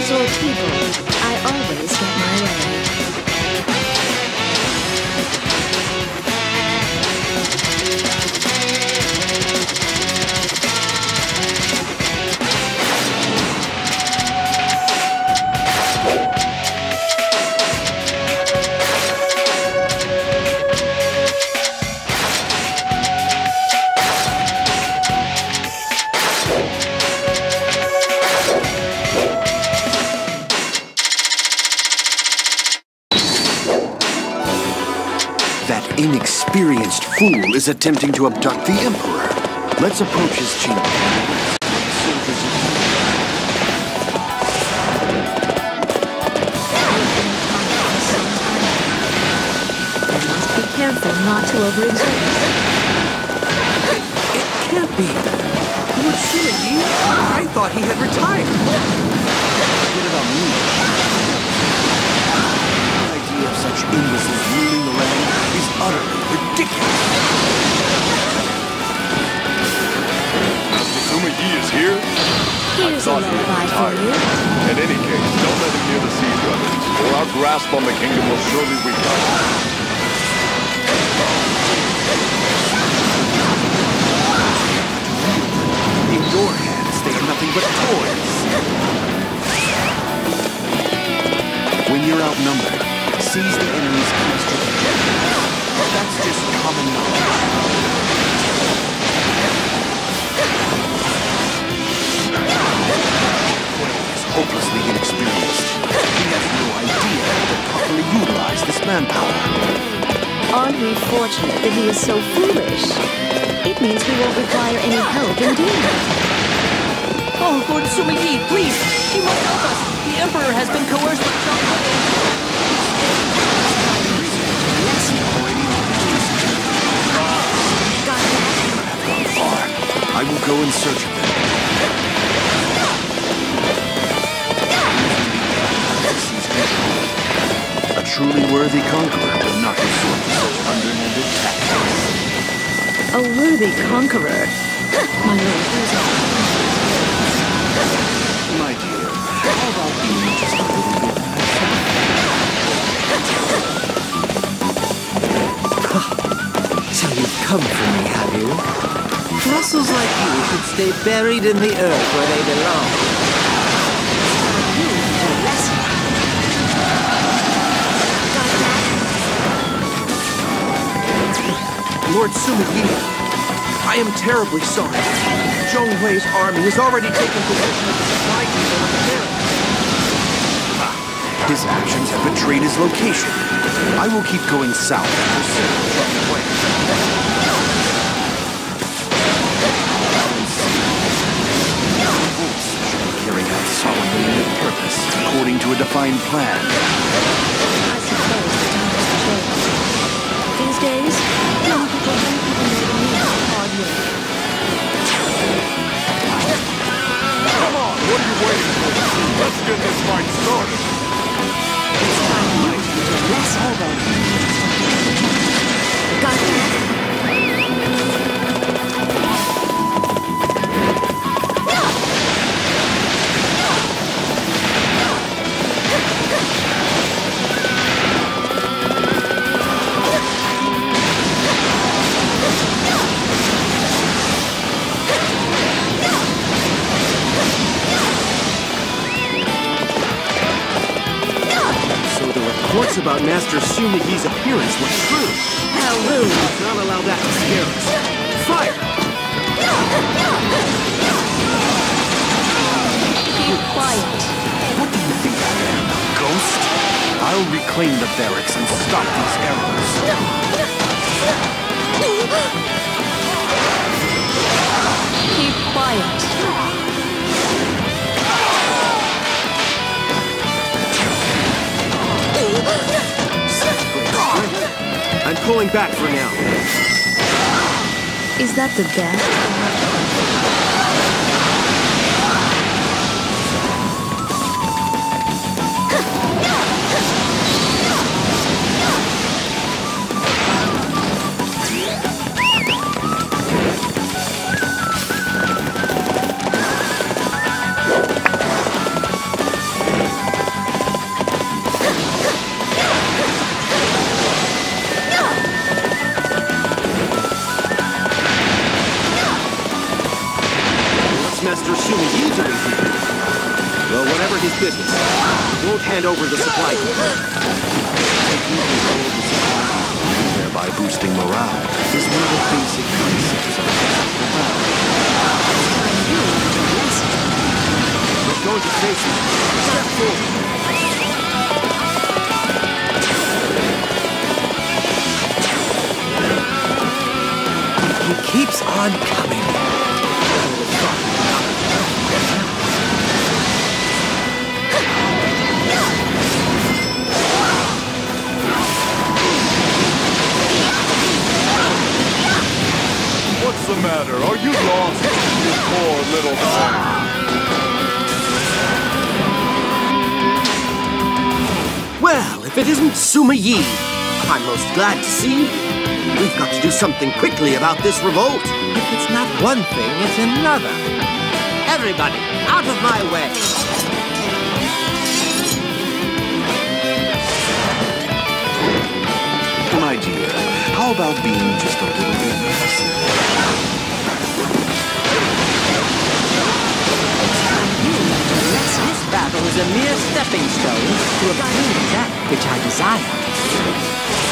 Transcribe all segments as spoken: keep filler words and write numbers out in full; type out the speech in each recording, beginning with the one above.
or people, I always get my way. Inexperienced fool is attempting to abduct the Emperor. Let's approach his chamber. Must be careful not to overexert. It can't be. Lord Sumagi? I thought he had retired. Get it on me. The idea of such imbeciles ruling the land is utterly ridiculous. Mister Sumagi is here? Here's a lullaby for you. In any case, don't let him near the siege weapons, or our grasp on the kingdom will surely weaken. In your hands, they are nothing but toys. When you're outnumbered, seize the enemy's keys to the kingdom. That's just common knowledge. He's hopelessly inexperienced. He has no idea how to properly utilize this manpower. Aren't we fortunate that he is so foolish? It means we won't require any help in doing it. Oh, Lord Sumagi, please! You must help us! The Emperor has been coerced by some I will go in search of them. A truly worthy conqueror would not resort to such underhanded tactics. A worthy conqueror? My lord, who's it? My dear, how about being just a little bit nicer? So you've come for me, have you? Muscles like you should stay buried in the earth where they belong. Lord Sumagi, I am terribly sorry. Zhong Hui's army has already taken possession of the supply depot of the barracks. His actions have betrayed his location. I will keep going south and pursue Zhong Hui. Carrying out solemnly with purpose, according to a defined plan. I suppose the time has changed. These days, young people don't even know the meaning of hard work. Come on, what are you waiting for? Let's get this fight started. It's time to learn to less elbow. Got that? Reports about Master Sumagi's appearance were true. How rude. Let's not allow that to scare us. Fire! Keep quiet. What do you think I am, a ghost? I'll reclaim the barracks and stop these arrows. Keep quiet. I'm pulling back for now. Is that the best? business. We won't hand over the supply depot. Thereby boosting morale. Is one of the basic concepts of We're going to face him. Step forward. He keeps on coming. What's the matter? Are you lost? You poor little thing. Well, if it isn't Suma Yi, I'm most glad to see you. We've got to do something quickly about this revolt. If it's not one thing, it's another. Everybody, out of my way! My dear, how about being just a little bit messy? This battle is a mere stepping stone to obtain that which I desire.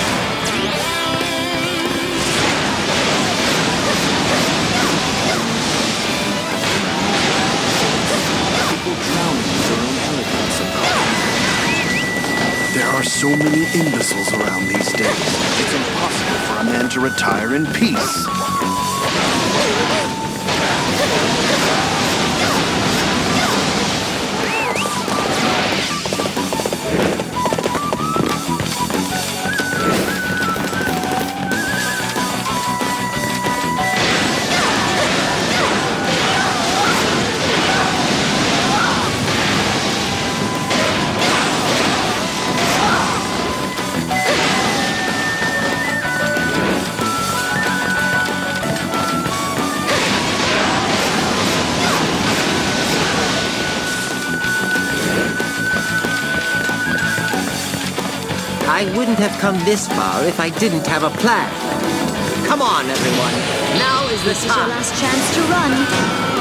There are so many imbeciles around these days. It's impossible for a man to retire in peace. I wouldn't have come this far if I didn't have a plan. Come on, everyone. Now is the This is your time. last chance to run.